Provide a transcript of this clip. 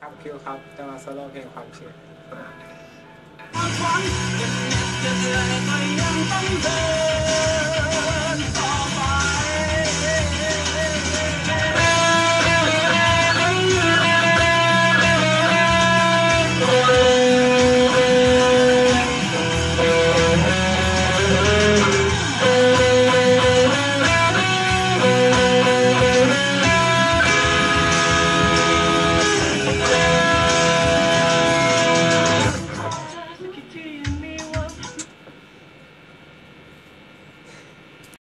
ครับคิวครับจะมาโซโล่เพลงความเชื่อความฝันจะเหน็ดจะเหนื่อยก็ยังต้องเดิน